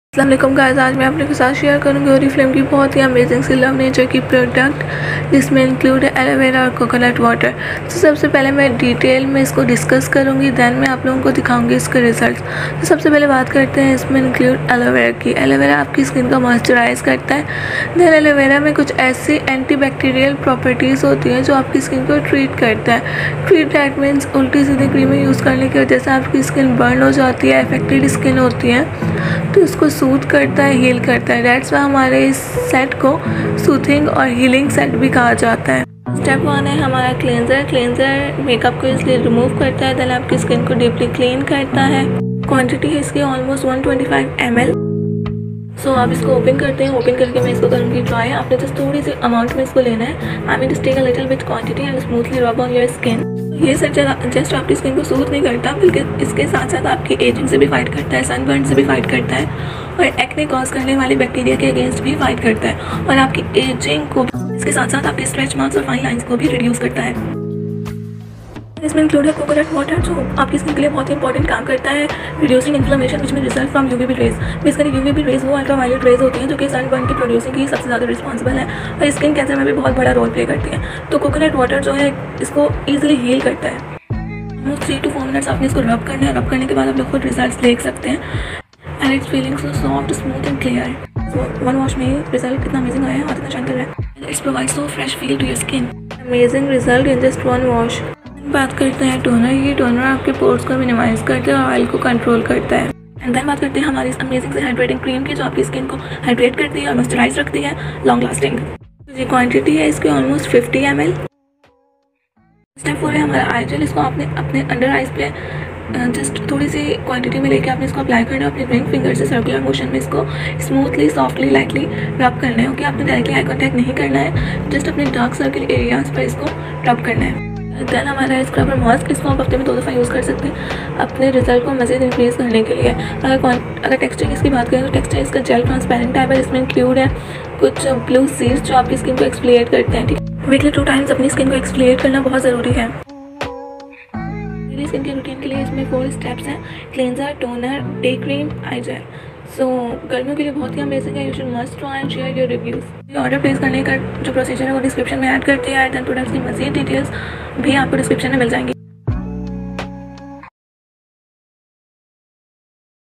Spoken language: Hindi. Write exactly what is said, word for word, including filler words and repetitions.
अस्सलाम वालेकुम गाइस, आज मैं अपने के साथ शेयर करूंगी ओरिफ्लेम की बहुत ही अमेजिंग सी लव नेचर की प्रोडक्ट जिसमें इंक्लूड है एलोवेरा और कोकोनट वाटर। तो सबसे पहले मैं डिटेल में इसको डिस्कस करूंगी, देन मैं आप लोगों को दिखाऊंगी इसके रिजल्ट्स। तो सबसे पहले बात करते हैं इसमें इंक्लूड एलोवेरा की। एलोवेरा आपकी स्किन को मॉइस्चराइज करता है। देन एलोवेरा में कुछ ऐसी एंटीबैक्टीरियल प्रॉपर्टीज़ होती हैं जो आपकी स्किन को ट्रीट करता है। ट्रीट दैट मीन्स उल्टी सीधी क्रीमें यूज़ करने की वजह से आपकी स्किन बर्न हो जाती है, अफेक्टेड स्किन होती है, तो इसको सूट करता है, हील करता है। दैट्स वाई हमारे इस सेट को सूथिंग और हीलिंग सेट भी कहा जाता है। स्टेप वन है हमारा क्लेंजर। क्लेंजर मेकअप को इसलिए रिमूव करता है, देन आपकी स्किन को डीपली क्लीन करता है। क्वांटिटी है इसकी almost one twenty five M L. So आप इसको ओपन करते हैं। ओपन करके मैं इसको करूँगी ट्राई। आपने जस्ट थोड़ी सी अमाउंट में इसको लेना है। I mean just take a little bit quantity and smoothly rub on your skin. ये सेट जस्ट आपकी स्किन को सूट नहीं करता, बल्कि इसके साथ साथ आपकी एजिंग से भी फाइट करता है, सनबर्न से भी फाइट करता है और एक्ने कॉज करने वाले बैक्टीरिया के अगेंस्ट भी फाइट करता है और आपकी एजिंग को, इसके साथ साथ आपके स्ट्रेच मार्क्स और फाइन लाइंस को भी रिड्यूस करता है। इसमें इंक्लूड है कोकोनट वाटर, जो आपकी स्किन के लिए बहुत ही इंपॉर्टेंट काम करता है, रिड्यूसिंग इन्फ्लेमेशन विच में result from UVB rays. Basically UVB rays वो अल्ट्रावायलेट रेज होती हैं जो कि सनबर्न की प्रोड्यूसिंग की सबसे ज़्यादा रिस्पॉन्सिबल है और स्किन कैंसर में भी बहुत बड़ा रोल प्ले करती है। तो कोकोनट वाटर जो है इसको ईजिली हील करता है। थ्री टू फोर मिनट्स आपने इसको रब करना है। रब करने के बाद आप लोग खुद रिजल्ट देख सकते हैं and it's feeling so soft, smooth and clear. So one wash में रिजल्ट कितना अमेजिंग आया है और इतना शाइन कर रहा है। It's provide so fresh feel to your skin. Amazing result in just one wash. बात करते हैं टोनर। ये टोनर आपके पोर्स को मिनिमाइज करता है और ऑयल को कंट्रोल करता है। एंड देन बात करते हैं हमारी इस अमेजिंग से हाइड्रेटिंग क्रीम की, जो आपकी स्किन को हाइड्रेट करती है और मॉइस्चराइज रखती है, लॉन्ग लास्टिंग। ये क्वांटिटी है इसकी almost fifty M L. Step four है हमारा आई जेल। इसको आपने अपने अंडर आइज पे जस्ट थोड़ी सी क्वांटिटी में लेके आपने इसको अप्लाई करना है। अपने रिंग फिंगर से सर्कुलर मोशन में इसको स्मूथली, सॉफ्टली, लाइटली रब करना है। ओके, आपने डायरेक्टली आई कॉन्टैक्ट नहीं करना है, जस्ट अपने डार्क सर्कल एरियाज पर इसको रब करना है। देन हमारा स्क्रबर मास्क, इसको आप हफ्ते में दो दफ़ा यूज़ कर सकते हैं अपने रिजल्ट को मज़ीद इंक्रीज़ करने के लिए। अगर अगर टेक्सचर इसकी बात करें तो टेक्सचर इसका जेल ट्रांसपेरेंट टाइप है। इसमें इंक्लूड है कुछ ब्लू सीड्स जो आपकी स्किन को एक्सफोलिएट करते हैं। ठीक, वीकली टू टाइम्स अपनी स्किन को एक्सफोलिएट करना बहुत ज़रूरी है। मेरी स्किन के रूटीन के लिए इसमें फोर स्टेप्स हैं: cleanser, toner, day cream, eye gel. So so, गर्मियों के लिए बहुत ही अमेजिंग है। You should must try and share your reviews. Order place करने का जो प्रोसीजर है वो डिस्क्रिप्शन में ऐड करते हैं। देन प्रोडक्ट्स की मज़ीद डिटेल्स भी आपको डिस्क्रिप्शन में मिल जाएंगी।